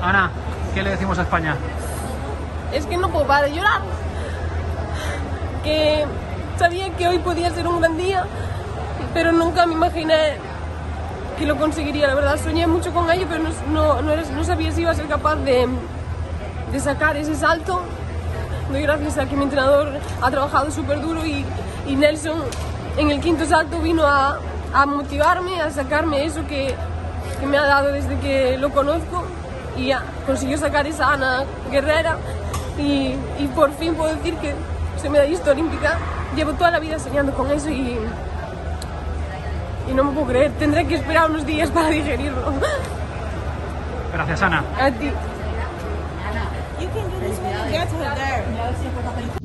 Ana, ¿qué le decimos a España? Es que no puedo parar de llorar. Que sabía que hoy podía ser un gran día, pero nunca me imaginé que lo conseguiría. La verdad, soñé mucho con ello, pero no sabía si iba a ser capaz de sacar ese salto. Doy gracias a que mi entrenador ha trabajado súper duro y Nelson en el quinto salto vino a motivarme, a sacarme eso que me ha dado desde que lo conozco, y ya consiguió sacar esa Ana guerrera y por fin puedo decir que soy medallista olímpica. Llevo toda la vida soñando con eso y no me puedo creer. Tendré que esperar unos días para digerirlo. Gracias, Ana. A ti. You can do this when you get to there.